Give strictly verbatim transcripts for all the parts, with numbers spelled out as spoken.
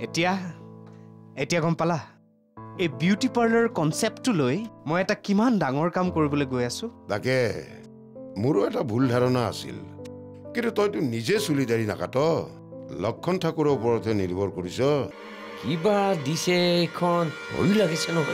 এতিয়া এতিয়া গম পালা এই বিউটি পাৰ্লাৰ কনচেপ্টটো লৈ মই এটা কিমান ডাঙৰ কাম কৰিবলৈ গৈ আছো তাকে মোৰো এটা ভুল ধাৰণা আছিল কিন্তু তইতো নিজে চুলি দাড়ি নাকাট লক্ষণ ঠাকুৰৰ ওপৰতে নিৰ্ভৰ কৰিছ কিবা দিছে এখন ভয় লাগিছে নহয়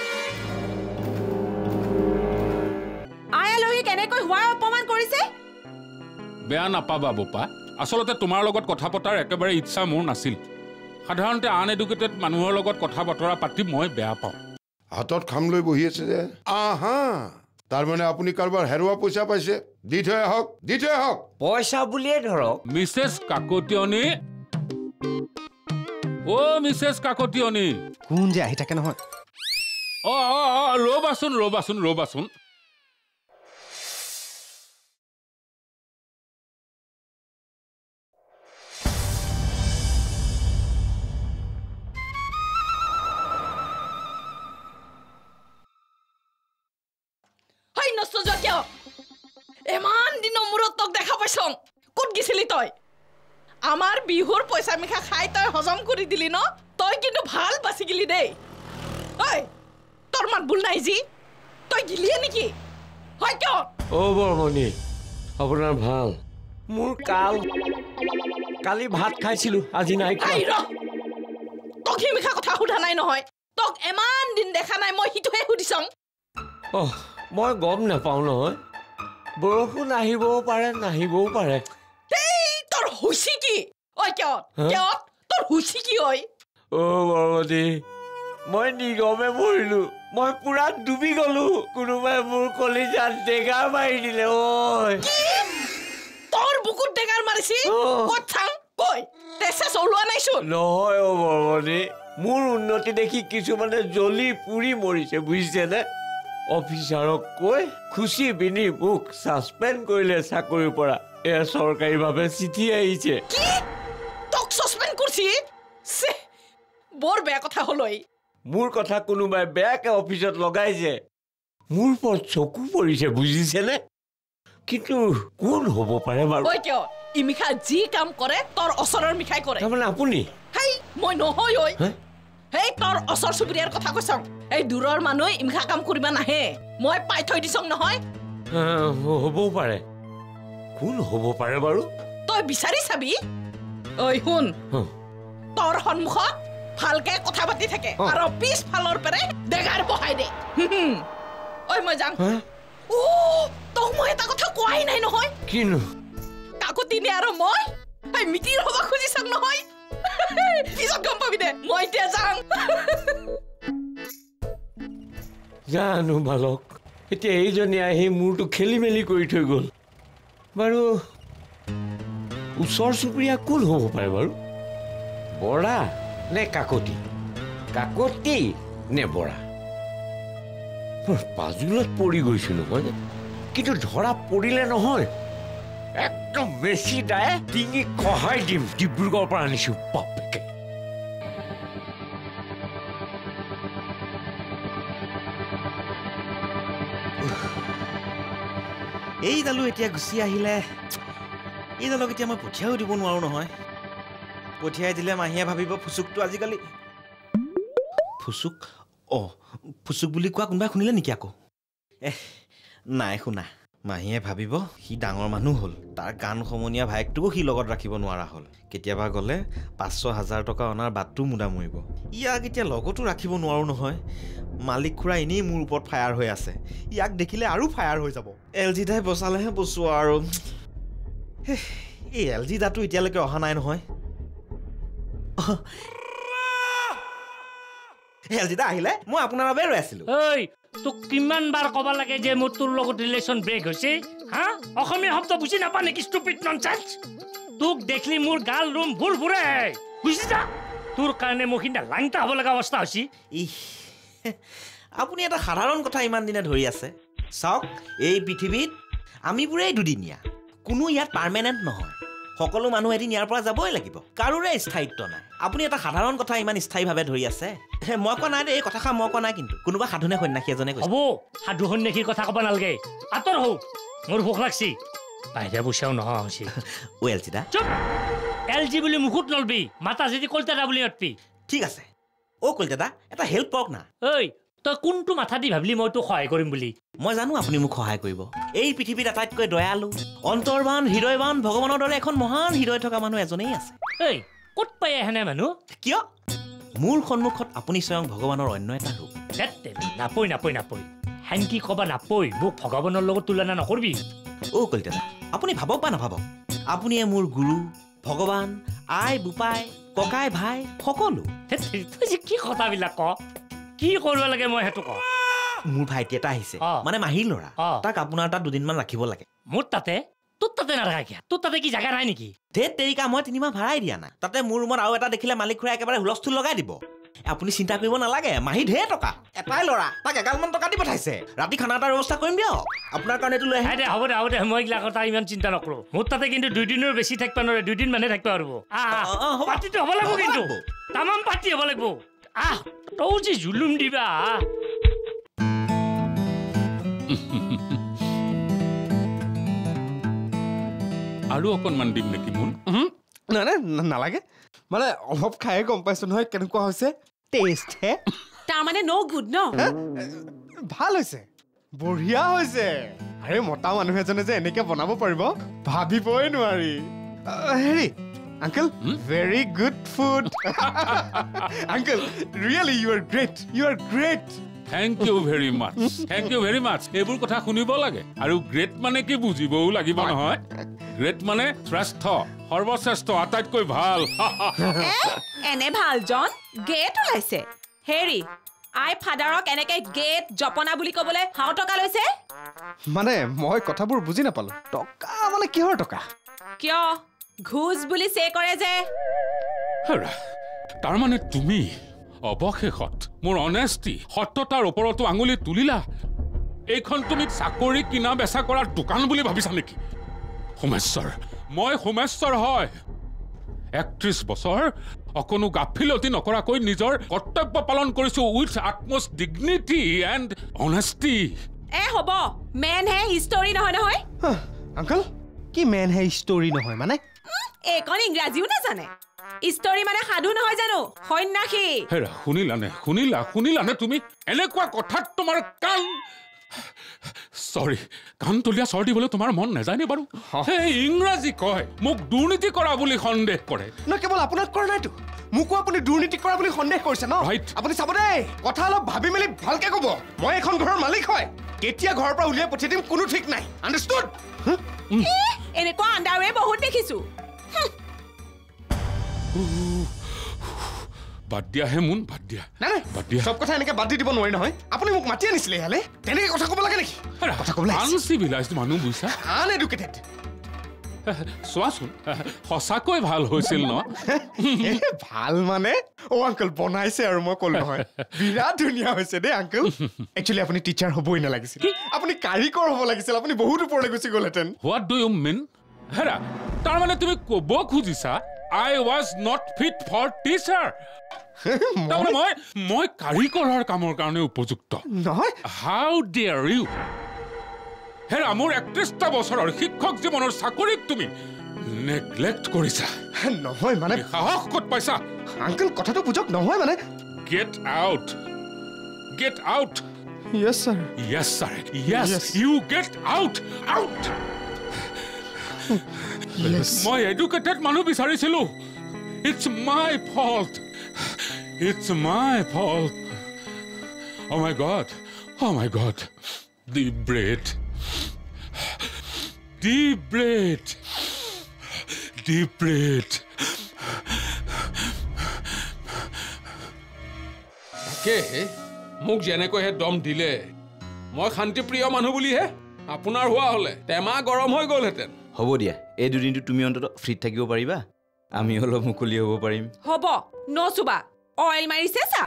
আয়ালৈ কেনেকৈ হোৱাৰ অপমান কৰিছে বেয়া নাপাবা বোপা আসলতে তোমাৰ লগত কথা পতাৰ একেবাৰে ইচ্ছা মোৰ নাছিল সাধাৰণতে আন এডুকেটেড মানুহৰ লগত কথা বতৰা পাতি মই বেয়া পাওঁ হাতত খাম লৈ বহি আছে যে আহা তাৰ মানে আপুনি কাৰোবাৰ হেৰুৱা পইচা পাইছে দি থৈ আহক দি থৈ আহক পইচা বুলিয়ে ধৰক মিছেছ কাকতীয়নী অ মিছেছ কাকতীয়নী কোন যে আহি থাকে নহয় অ অ ৰবাচোন ৰবাচোন ৰবাচোন এমান দিনৰ মূৰত তোক দেখা পাইছং ক'ত গিছিলি তই আমাৰ বিহুৰ পইচা মিখা খাই তই হজম কৰি দিলি ন তই কিন্তু ভাল বাচি গিলি দেই ঐ তোৰ মাত ভুল নাই যি তই গিলিয়ে নেকি হয় কিয় অ বৰমণি আপোনাৰ ভাল মোৰ কাল কালি ভাত খাইছিলো আজি নাই খোৱা তোক সি মিখা কথা সোধা নাই নহয় তোক এমান দিন দেখা নাই মই সিটোহে সুধিছং অ মই গম নাপাওঁ নহয় বৰষুণ আহিবও পাৰে নাহিবও পাৰে এই তোৰ হুচি কি ঐ কিয় কিয় তোৰ হুচি কি ঐ অ বৰমণি মই নিগমে মৰিলো মই পুৰা ডুবি গলো কোনোবাই মোৰ কলিজাত ডেগাৰ মাৰি দিলে ঐ তোৰ বুকুত ডেগাৰ মাৰিছি ক'ত চাং কৈ তেছে চলোৱা নাইছো নহয় অ বৰমণি মোৰ উন্নতি দেখি কিছুমানে জ্বলি পুৰি মৰিছে বুজিছেনে অফিচাৰক কৈ খুচি পিনি মোক ছাছপেণ্ড কৰিলে চাকৰিৰ পৰা এয়া চৰকাৰীভাৱে চিঠি আহিছে কি তোক ছাছপেণ্ড কৰিছি বৰ বেয়া কথা হ'ল মোৰ কথা কোনোবাই বেয়াকে অফিচত লগাইছে মোৰ ওপৰত চকু পৰিছে বুজিছেনে কিন্তু কোন হ'ব পাৰে বাৰু ঐ কিয় ইমিখা যি কাম কৰে তোৰ ওচৰৰ মিখাই কৰে তাৰমানে আপুনি হেই মই নহয় ঐ হেই তোৰ ওচৰ চুবুৰীয়াৰ কথা কৈছং এই দূৰৰ মানুহ ইমিখা কাম কৰিবা নাহে মই পাই থৈ দিছং নহয় হ'বও পাৰে কোন হ'ব পাৰে বাৰু তই বিচাৰি চাবি ঐ শুন তোৰ সন্মুখত ভালকে কথা পাতি থাকে আৰু পিছফালৰ পেৰে ডেগাৰ বহাই দে ঐ মই যাম ও তোক মই এটা কথা কোৱাই নাই নহয় কিনো কাকতীনি আৰু মই এই মিটিৰ হ'ব খুজিছং নহয় পিছত গম পাবি দে মই এতিয়া যাম জানো বালক এতিয়া এইজনী আহি মোৰটো খেলি মেলি কৰি থৈ গ'ল বাৰু ওচৰ চুবুৰীয়া কোন হ'ব পাৰে বাৰু বৰা নে কাকতি কাকতি নে বৰা পাজুলত পৰি গৈছো নহয় কিন্তু ধৰা পৰিলে নহয় একদম বেছি দায় ডিঙি খহাই দিম ডিব্ৰুগড়ৰ পৰা আনিছো বাপেকে এইডালো এতিয়া গুচি আহিলে এইডালক এতিয়া মই পঠিয়াও দিব নোৱাৰো নহয় পঠিয়াই দিলে মাহীয়ে ভাবিব ফুচুকটো আজিকালি ফুচুক অ ফুচুক বুলি কোৱা কোনোবাই শুনিলে নেকি আকৌ এহ নাই শুনা মাহীয়ে ভাবিব সি ডাঙৰ মানুহ হ'ল তাৰ গান সমনীয়া ভাইকটোকো সি লগত ৰাখিব নোৱাৰা হ'ল কেতিয়াবা গ'লে পাঁচশ হাজাৰ টকা অনাৰ বাটটো মুদা মৰিব ইয়াক এতিয়া লগতো ৰাখিব নোৱাৰো নহয় মালিক খুৰা এনেই মোৰ ওপৰত ফায়াৰ হৈ আছে ইয়াক দেখিলে আৰু ফায়াৰ হৈ যাব এল জি দাই বচালেহে বচোৱা আৰু এই এল জি দাটো এতিয়ালৈকে অহা নাই নহয় এল জি দা আহিলে মই আপোনাৰ বাবে ৰৈ আছিলো ঐ তোক কিমান বাৰ ক'ব লাগে যে মোৰ তোৰ লগত ৰিলেশ্যন ব্ৰেক হৈছে হা অসমীয়া শব্দ বুজি নাপা নেকি ষ্টুপিড ননচেন্স তোক দেখলি মোৰ গাল ৰুম ভুল ভুৰে বুজি যা তোৰ কাৰণে মোৰ কিন্তু লাংটা হ'ব লগা অৱস্থা হৈছে আপুনি এটা সাধাৰণ কথা ইমান দিনে ধৰি আছে চাওক এই পৃথিৱীত আমিবোৰেই দুদিনীয়া কোনো ইয়াত পাৰ্মানেণ্ট নহয় সকলো মানুহ এদিন ইয়াৰ পৰা যাবই লাগিব কাৰোৰে স্থায়িত্ব নাই আপুনি এটা সাধাৰণ কথা ইমান স্থায়ীভাৱে ধৰি আছে মই কোৱা নাই এই কথাষাৰ মই কোৱা নাই কিন্তু কোনোবা সাধুনে সন্যাসী এজনে কৈছে হ'ব সাধু সন্যাসীৰ কথা ক'ব নালাগে আঁতৰ হওঁ মোৰ ভোক লাগছি বাহিৰা পইচাও নোহোৱা হৈছে ৱেল চিদা চুপ এল জি বুলি মুখত নলবি মাতা যদি কলতাতা বুলি অটপি ঠিক আছে অ কলতাতা এটা হেল্প কৰক না ঐ তই কোনটো মাথা দি ভাবলি মই তোক সহায় কৰিম বুলি মই জানো আপুনি মোক সহায় কৰিব এই পৃথিৱীত আটাইতকৈ দয়ালু অন্তৰবান হৃদয়বান ভগৱানৰ দৰে এখন মহান হৃদয় থকা মানুহ এজনেই আছে ঐ ক'ত পাই আহেনে মানুহ কিয় মোৰ সন্মুখত আপুনি স্বয়ং ভগৱানৰ অন্য এটা ৰূপ নাপই নাপই নাপই হেনকি কবা নাপই মোক ভগৱানৰ লগত তুলনা নকৰবি অ কলতাতা আপুনি ভাবক বা নাভাবক আপুনিয়ে মোৰ গুৰু ভগৱান আই বোপাই ককাই ভাই সকলো তই যে কি কথাবিলাক ক কি কৰিব লাগে মই সেইটো ক মোৰ ভাইটি এটা আহিছে মানে মাহীৰ ল'ৰা তাক আপোনাৰ তাত দুদিনমান ৰাখিব লাগে মোৰ তাতে তোৰ তাতে নাৰাখা কিয় তোৰ তাতে কি জাগা নাই নেকি ধেত তেৰিকা মই তিনিমাহ ভাড়াই দিয়া নাই তাতে মোৰ ৰুমত আৰু এটা দেখিলে মালিক খুৰাই একেবাৰে হুলস্থুল লগাই দিব আপুনি চিন্তা কৰিব নালাগে মাহী ঢেৰ টকা এটাই ল'ৰা তাক এগালমান টকা দি পঠাইছে ৰাতি খানা এটাৰ ব্যৱস্থা কৰিম দিয়ক আপোনাৰ কাৰণে এইটো লৈ আহে দে হ'ব দে হ'ব দে মই এইগিলা কথা ইমান চিন্তা নকৰোঁ মোৰ তাতে কিন্তু দুদিনৰ বেছি থাকিব নোৱাৰে দুদিন মানে থাকিব পাৰিব পাৰ্টিটো হ'ব লাগিব কিন্তু তামাম পাৰ্টি হ'ব লাগিব আহ তৌ যে জুলুম দিবা আৰু অকণমান দিম নেকি মোৰ নাই নাই নালাগে মানে অলপ খায়ে গম পাইছো নহয় কেনেকুৱা হৈছে টেষ্ট হে তাৰমানে ন গুড ন ভাল হৈছে বঢ়িয়া হৈছে আৰে মতা মানুহ এজনে যে এনেকে বনাব পাৰিব ভাবিবই নোৱাৰি Harry uncle very good food uncle really you are great you are great thank you very much thank you very much এইবোৰ কথা শুনিব লাগে আৰু গ্ৰেট মানে কি বুজিবও লাগিব নহয় গ্ৰেট মানে শ্ৰেষ্ঠ সৰ্বশ্ৰেষ্ঠ আটাইতকৈ ভাল এনে ভাল জন গেট ওলাইছে হেৰি আই ফাদাৰক এনেকে গেট জপনা বুলি ক'বলৈ হাও টকা লৈছে মানে মই কথাবোৰ বুজি নাপালো টকা মানে কিহৰ টকা কিয় ঘুষ বুলি চে কৰে যে তাৰমানে তুমি অৱশেষত মোৰ অনেষ্টি সত্যতাৰ ওপৰতো আঙুলি তুলিলা এইখন তুমি চাকৰি কিনা বেচা কৰাৰ দোকান বুলি ভাবিছা নেকি সোমেশ্বৰ মই সোমেশ্বৰ হয় একত্ৰিশ বছৰ অকণো গাফিলতি নকৰাকৈ নিজৰ কৰ্তব্য পালন কৰিছো with utmost dignity and honesty এ হ'ব মেন হে হিষ্টৰী নহয় নহয় আংকল কি মেন হে ষ্টৰী নহয় মানে এইখন ইংৰাজীও নাজানে ষ্টৰী মানে সাধু নহয় জানো সন্যাসী হেৰা শুনিলানে শুনিলা শুনিলানে তুমি এনেকুৱা কথাত তোমাৰ কাণ সৰি কাণ তলীয়া চৰ দিবলৈ তোমাৰ মন নাযায়নে বাৰু সেই ইংৰাজী কয় মোক দুৰ্নীতি কৰা বুলি সন্দেহ কৰে ন কেৱল আপোনাক কৰা নাইতো মোকো আপুনি দুৰ্নীতি কৰা বুলি সন্দেহ কৰিছে ন আপুনি চাব দেই কথা অলপ ভাবি মেলি ভালকে ক'ব মই এখন ঘৰৰ মালিক হয় কেতিয়া ঘৰৰ পৰা উলিয়াই পঠিয়াই দিম কোনো ঠিক নাই আণ্ডাৰষ্টুড এনেকুৱা আণ্ডাৰৱে বহুত দেখিছো বাদ দিয়া হে মুন বাদ দিয়া নাই বাদ দিয়া সব কথা এনেকে বাদ দি দিব নোৱাৰি নহয় আপুনি মোক মাতি আনিছিলে ইয়ালে তেনেকে কথা ক'ব লাগে নেকি কথা ক'বলৈ আনচিভিলাইজড মানুহ বুজিছা আনএডুকেটেড চোৱাচোন সঁচাকৈ ভাল হৈছিল ন ভাল মানে অ আংকল বনাইছে আৰু মই ক'লো নহয় বিৰাট ধুনীয়া হৈছে দেই আংকল একচুৱেলি আপুনি টিচাৰ হ'বই নালাগিছিল আপুনি কাৰিকৰ হ'ব লাগিছিল আপুনি বহুত ওপৰলৈ গুচি গ'লহেঁতেন হোৱাট ডু ইউ মিন হেৰা তাৰমানে তুমি ক'ব খুজিছা I was not fit for teacher. তাৰমানে মই মই কাৰিকৰৰ কামৰ কাৰণে উপযুক্ত নহয় How dare you? হেৰা মোৰ একত্ৰিশটা বছৰৰ শিক্ষক জীৱনৰ চাকৰিক তুমি নেগলেক্ট কৰিছা নহয় মানে সাহস ক'ত পাইছা আংকল কথাটো বুজক নহয় মানে Get out. Get out. Yes sir. Yes sir. Yes. Yes. You get out. Out. Yes. মই এডুকেটেড মানুহ বিচাৰিছিলো It's my fault. It's my fault. Oh my God. Oh my God. Deep breath. Deep breath. Deep breath. কে মোক যেনেকৈ দম দিলে মই শান্তিপ্ৰিয় মানুহ বুলিহে আপোনাৰ হোৱা হ'লে টেমা গৰম হৈ গ'লহেঁতেন হ'ব দিয়া এই দুদিনটো তুমি অন্তত ফ্ৰীত থাকিব পাৰিবা আমি অলপ মুকলি হ'ব পাৰিম হ'ব নচুবা অইল মাৰিছে চা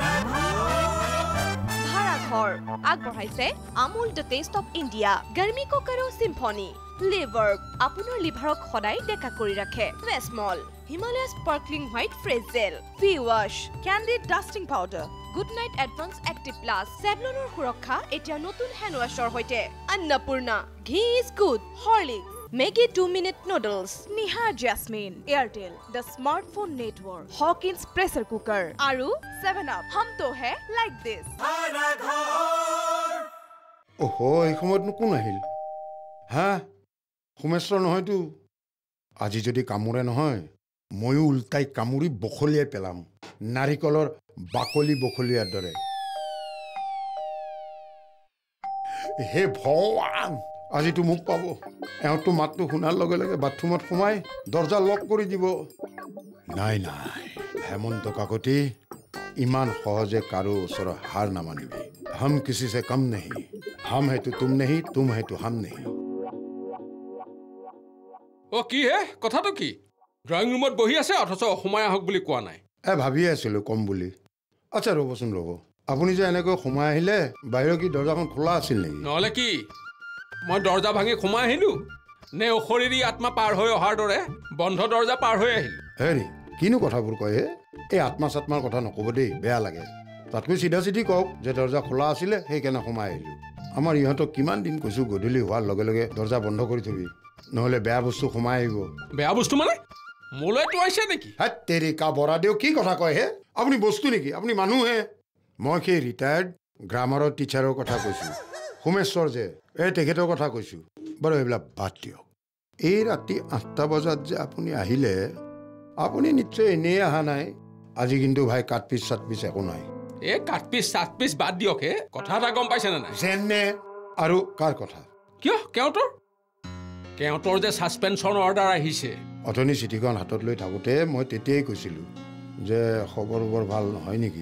ভাড়া ঘৰ আগবঢ়াইছে Amul the taste of India গৰমি কো কৰো সিম্ফনি লিভাৰ আপোনাৰ লিভাৰক সদায় ডেকা কৰি ৰাখে ৱেছমল Himalaya sparkling white fresh gel V wash Candid dusting powder Good Knight advance active plus চেভলনৰ সুৰক্ষা এতিয়া নতুন হেণ্ড ৱাছৰ সৈতে অন্নপূৰ্ণা ঘি is good Horlicks Maggi two minute noodles, Nihar Jasmine, Airtel, the smartphone network, Hawkins pressure cooker, Aru seven up. Hum to hai like this. ওহো এই সময়তনো কোন আহিল হা সোমেশ্বৰ নহয়তো আজি যদি কামুৰে নহয় ময়ো উল্টাই কামুৰি বখলিয়াই পেলাম নাৰিকলৰ বাকলি বখলিয়াৰ দৰে হে ভগৱান আজিতো মোক পাব এওঁতো মাতটো শুনাৰ লগে লগে বাথৰুমত সোমাই দৰ্জা লক কৰি দিব নাই নাই হেমন্ত কাকতি ইমান সহজে কাৰো ওচৰৰ হাৰ নামানিবি हम किसी से कम नहीं हम है तो तुम नहीं तुम है तो हम नहीं ओ की है कथा तो की ड्राइंग रूमत बहि আছে অথচ সময় আহক বুলি কোৱা নাই এ ভাবি আছিলো কম বুলি আচ্ছা ৰবচোন ৰব আপুনি যে এনেকৈ সময় আহিলে বাহিৰৰ কি দৰ্জাখন খোলা আছিল নেকি নহলে কি মই দৰ্জা ভাঙি সময় আহিলো নে অখৰিৰি আত্মা পাৰ হৈ অহাৰ দৰে বন্ধ দৰ্জা পাৰ হৈ আহিল হেৰি কিনো কথাবোৰ কয় হে এই আত্মা সাত্মাৰ কথা নকব দেই বেয়া লাগে তাতকৈ চিধা চিধি কওক যে দৰ্জা খোলা আছিলে সেইকাৰণে সোমাই আহিলোঁ আমাৰ ইহঁতক কিমান দিন কৈছোঁ গধূলি হোৱাৰ লগে লগে দৰ্জা বন্ধ কৰি থবি নহ'লে বেয়া বস্তু সোমাই আহিব বেয়া বস্তু মানে মোলৈ তো আহিছে নেকি হাত তেৰিকা বৰা দেউ কি কথা কয় হে আপুনি বস্তু নেকি আপুনি মানুহহে মই সেই ৰিটায়াৰ্ড গ্ৰামাৰৰ টিচাৰৰ কথা কৈছোঁ সোমেশ্বৰ যে এই তেখেতৰ কথা কৈছোঁ বাৰু এইবিলাক বাদ দিয়ক এই ৰাতি আঠটা বজাত যে আপুনি আহিলে আপুনি নিশ্চয় এনেই অহা নাই আজি কিন্তু ভাই কাটপিচ চাটপিচ একো নাই এ কাটপিচ সাতপিচ বাদ দিয়ক হে কথা এটা গম পাইছে না নাই যেনে আৰু কাৰ কথা কিয় কেওঁতৰ কেওঁতৰ যে সাসপেনশন অৰ্ডাৰ আহিছে অথনি চিঠিখন হাতত লৈ থাকোঁতে মই তেতিয়াই কৈছিলোঁ যে খবৰ বৰ ভাল নহয় নেকি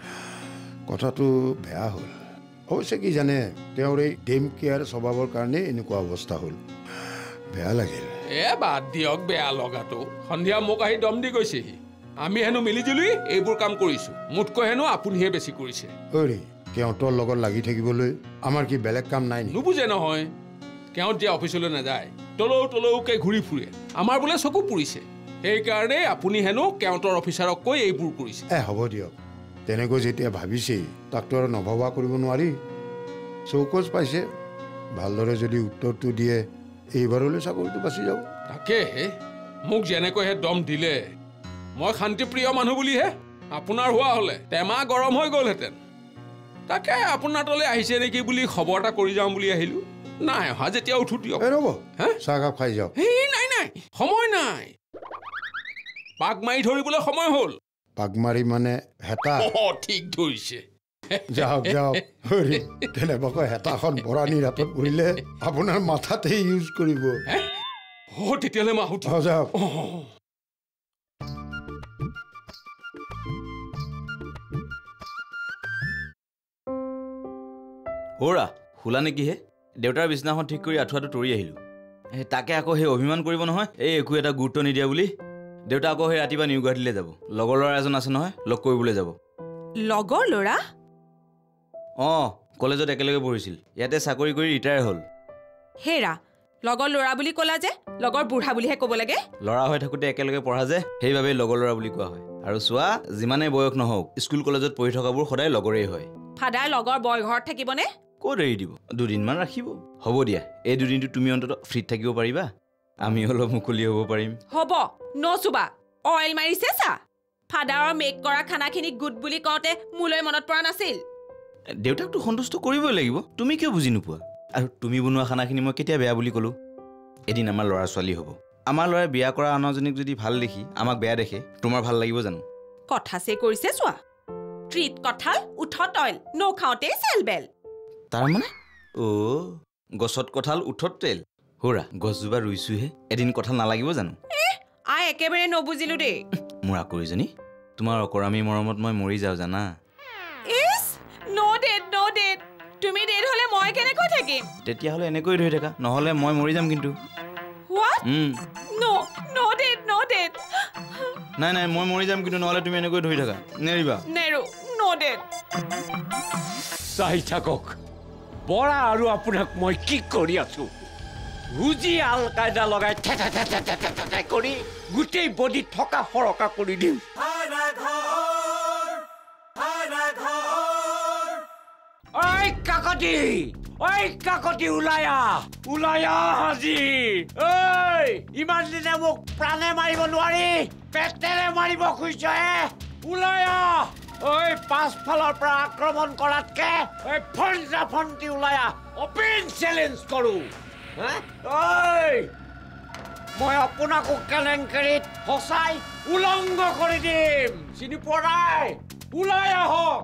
কথাটো বেয়া হ'ল অৱশ্যে কি জানে তেওঁৰ এই ডেম কেয়াৰ স্বভাৱৰ কাৰণে এনেকুৱা অৱস্থা হ'ল বেয়া লাগিল এ বাদ দিয়ক বেয়া লগাটো সন্ধিয়া মোক আহি দম দি গৈছেহি আমি হেনো মিলিজুলি এইবোৰ কাম কৰিছো মুঠকৈ হেনো আপুনিহে বেছি কৰিছে অৰে কেওঁতৰ লগত লাগি থাকিবলৈ আমাৰ কি বেলেগ কাম নাই নেকি নুবুজে নহয় কেওঁত যে অফিচলৈ নাযায় তলৌ তলৌকে ঘূৰি ফুৰে আমাৰ বোলে চকু পুৰিছে সেইকাৰণে আপুনি হেনো কেওঁতৰ অফিচাৰক কৈ এইবোৰ কৰিছে এ হ'ব দিয়ক তেনেকৈ যেতিয়া ভাবিছে তাকতো আৰু নভবা কৰিব নোৱাৰি চৌকজ পাইছে ভালদৰে যদি উত্তৰটো দিয়ে এইবাৰলৈ চাকৰিটো বাচি যাব তাকে মোক যেনেকৈহে দম দিলে মই শান্তিপ্ৰিয় মানুহ বুলিহে আপোনাৰ হোৱা হলে টেমা গৰম হৈ গ'লহেঁতেন তাকে আপোনাৰ তলে আহিছে নেকি বুলি খবৰ এটা কৰি যাওঁ বুলি আহিলো নাই অহা যেতিয়া উঠো দিয়ক ৰ'ব চাহ কাপ খাই যাওক এই নাই নাই সময় নাই পাক মাৰি ধৰিবলৈ সময় হ'ল পাক মাৰি মানে হেতা অ ঠিক ধৰিছে যাওক যাওক কেনেবাকৈ হেতাখন বৰাণীৰ হাতত পৰিলে আপোনাৰ মাথাতে ইউজ কৰিব অ তেতিয়াহ'লে মই আহোঁ যাওক হৌৰা শুলা নেকি হে দেউতাৰ বিছনাখন ঠিক কৰি আঁঠুৱাটো তৰি আহিলোঁ তাকে আকৌ সেই অভিমান কৰিব নহয় এই একো এটা গুৰুত্ব নিদিয়া বুলি দেউতা আকৌ সেই ৰাতিপুৱা নিউ গুৱাহাটীলৈ যাব লগৰ ল'ৰা এজন আছে নহয় লগ কৰিবলৈ যাব লগৰ ল'ৰা অঁ কলেজত একেলগে পঢ়িছিল ইয়াতে চাকৰি কৰি ৰিটায়াৰ হ'ল হেৰা লগৰ ল'ৰা বুলি ক'লা যে লগৰ বুঢ়া বুলিহে ক'ব লাগে ল'ৰা হৈ থাকোঁতে একেলগে পঢ়া যে সেইবাবে লগৰ ল'ৰা বুলি কোৱা হয় আৰু চোৱা যিমানেই বয়স নহওক স্কুল কলেজত পঢ়ি থকাবোৰ সদায় লগৰেই হয় ফাদাৰ লগৰ বয় ঘৰত থাকিবনে ক'ত এৰি দিব দুদিনমান ৰাখিব হ'ব দিয়া এই দুদিনটো তুমি অন্ততঃ ফ্ৰীত থাকিব পাৰিবা আমি অলপ মুকলি হ'ব পাৰিম হ'ব নচুবা অইল মাৰিছে চা ফাদাৰৰ মেক কৰা খানাখিনি গুড বুলি কওঁতে মোলৈ মনত পৰা নাছিল দেউতাকটো সন্তুষ্ট কৰিবই লাগিব তুমি কিয় বুজি নোপোৱা আৰু তুমি বনোৱা খানাখিনি মই কেতিয়া বেয়া বুলি ক'লোঁ এদিন আমাৰ ল'ৰা ছোৱালী হ'ব আমাৰ ল'ৰাই বিয়া কৰা আনজনীক যদি ভাল দেখি আমাক বেয়া দেখে তোমাৰ ভাল লাগিব জানো কথা চে কৰিছে চোৱা ট্ৰিট কঁঠাল উঠত অইল নখাওঁতেই চেল বেল তাৰমানে অ' গছত কঁঠাল উঠত তেল হৌৰা গছজোপা ৰুইছোহে এদিন কঁঠাল নালাগিব জানো আই একেবাৰে নবুজিলো দেই মোৰ আকৰিজনী তোমাৰ অকৰামী মৰমত মই মৰি যাওঁ জানা is no dad no dad তুমি ডেড হ'লে মই কেনেকৈ থাকিম তেতিয়াহ'লে এনেকৈ ধৰি থাকা নহ'লে মই মৰি যাম কিন্তু what no no dad no dad নাই নাই মই মৰি যাম কিন্তু নহ'লে তুমি এনেকৈ ধৰি থাকা নেৰিবা নেৰো নো ডেড চাই থাকক বৰা আৰু আপোনাক মই কি কৰি আছো হুজি আল কায়দা লগাই থেথা থেথা থেথা থেথা কৰি গোটেই বডি থকা সৰকা কৰি দিম ঐ কাকতি ঐ কাকতি ওলাই আহ ওলাই আহ আজি ঐ ইমান দিনে মোক প্ৰাণে মাৰিব নোৱাৰি পেটেৰে মাৰিব খুজিছহে ওলাই আহ ঐ পাছফালৰ পৰা আক্ৰমণ কৰাতকে ঐ ফন্টা ফন্টি ওলাই আহ অপেন চেলেঞ্জ কৰোঁ ঐ মই আপোনাকো কেলেংকাৰীত ফচাই উলংঘ কৰি দিম চিনি পোৱা নাই ওলাই আহক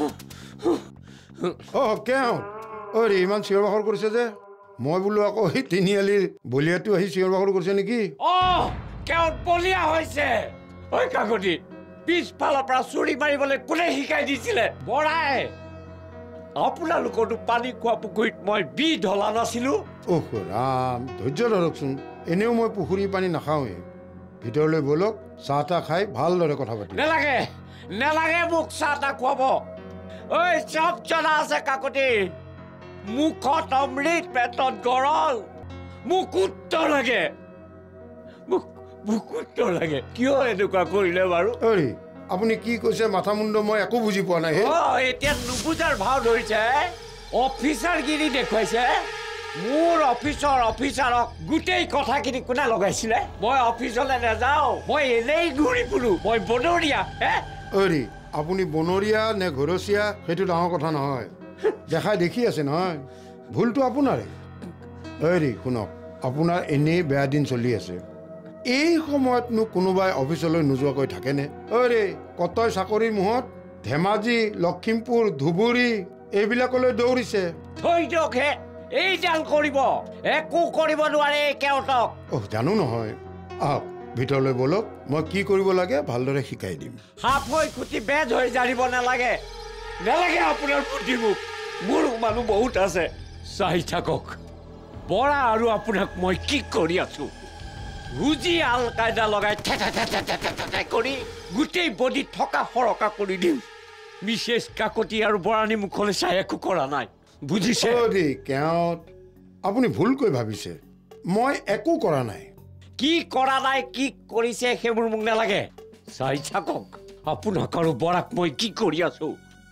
অ' কেওঁ অ' ইমান চিঞৰ বাখৰ কৰিছে যে মই বোলো আকৌ সেই তিনিআলিৰ বলিয়াটো আহি চিঞৰ বাখৰ কৰিছে নেকি অ' কেওঁ বলিয়া হৈছে ঐ কাকতি পিছফালৰ পৰা চুৰি মাৰিবলৈ কোনে শিকাই দিছিলে বৰাই আপোনালোকৰতো পানী খোৱা পুখুৰীত মই বি ঢলা নাছিলো অহ ৰাম ধৈৰ্য ধৰকচোন এনেও মই পুখুৰীৰ পানী নাখাওঁৱে ভিতৰলৈ বলক চাহ তাহ খাই ভালদৰে কথা পাতি নেলাগে নেলাগে মোক চাহ তাহ খুৱাব ঐ চব জনা আছে কাকতি মুখত অমৃত পেটত গৰল মোক উত্তৰ লাগে মোক মোক উত্তৰ লাগে কিয় এনেকুৱা কৰিলে বাৰু ঐ আপুনি কি কৈছে মাথা মুণ্ড মই একো বুজি পোৱা নাই অ' এতিয়া নুবুজাৰ ভাও ধৰিছে অফিচাৰগিৰি দেখুৱাইছে মোৰ অফিচৰ অফিচাৰক গোটেই কথাখিনি কোনে লগাইছিলে মই অফিচলৈ নাযাওঁ মই এনেই ঘূৰি ফুৰো মই বনৰীয়া হে ঐ আপুনি বনৰীয়া নে ঘৰচীয়া সেইটো ডাঙৰ কথা নহয় দেখাই দেখি আছে নহয় ভুলটো আপোনাৰে ঐ শুনক আপোনাৰ এনেই বেয়া দিন চলি আছে এই সময়তনো কোনোবাই অফিচলৈ নোযোৱাকৈ থাকেনে ঐ কতই চাকৰিৰ মুহত ধেমাজি লখিমপুৰ ধুবুৰী এইবিলাকলৈ দৌৰিছে থৈ দিয়ক হে এইডাল কৰিব একো কৰিব নোৱাৰে কেওটক অহ জানো নহয় আহক ভিতৰলৈ বলক মই কি কৰিব লাগে ভালদৰে শিকাই দিম সাপ হৈ খুটি বেজ হৈ জাৰিব নালাগে নালাগে আপোনাৰ বুদ্ধি মোক মোৰ মানুহ বহুত আছে চাই থাকক বৰা আৰু আপোনাক মই কি কৰি আছো হুজি আল কায়দা লগাই কৰি গোটেই বডি থকা সৰকা কৰি দিম মিছেছ কাকতি আৰু বৰাণী মুখলৈ চাই একো কৰা নাই বুজিছে কেওট আপুনি ভুলকৈ ভাবিছে মই একো কৰা নাই কি কৰা নাই কি কৰিছে সেইবোৰ মোক নালাগে চাই থাকক আপোনাক আৰু বৰাক মই কি কৰি আছো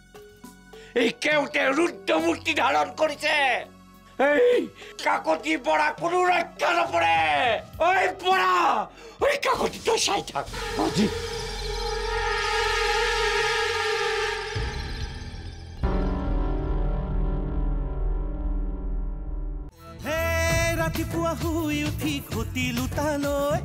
এই কেওটে ৰুদ্ৰ মূৰ্তি ধাৰণ কৰিছে এই কাকতি বৰা কোনো ৰক্ষা নপৰে ঐ বৰা ঐ কাকতি তই চাই থাক আজি ৰাতিপুৱা শুই উঠি ঘটি লুটালৈ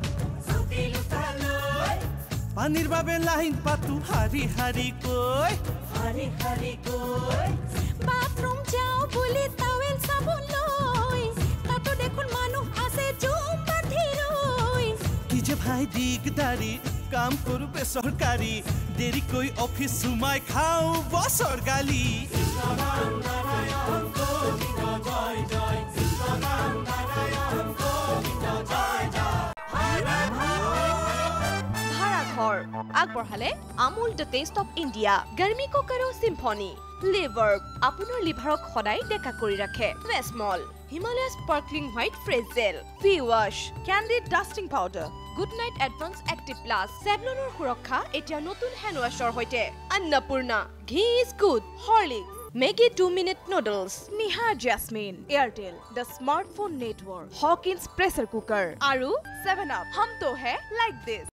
পানীৰ বাবে লাইন পাতো হাৰি হাৰি কৈ হাৰি হাৰি কৈ বাথৰুম যাওঁ বুলি টাৱেল চাবোন লৈ তাতো দেখোন মানুহ আছে জুম বান্ধি ৰৈ কি যে ভাই দিগদাৰি কাম কৰো বেচৰকাৰী দেৰিকৈ অফিচ সোমাই খাওঁ বছৰ গালি ভাড়াঘৰ আগবঢ়ালে Amul the taste of India গাৰ্মি কোকাৰো চিম্ফনি লিভাৰ আপোনাৰ লিভাৰক সদায় ডেকা কৰি ৰাখে ভেছমল Himalaya sparkling white fresh gel V wash Candid dusting powder Good Knight advance active plus চেভলনৰ সুৰক্ষা এতিয়া নতুন হেণ্ড ৱাছৰ সৈতে অন্নপূৰ্ণা ঘি is good Horlicks Maggi two minute noodles Nihar jasmine Airtel the smartphone network Hawkins pressure cooker আৰু ছেভেন আপ হম তো হে লাইক দিছ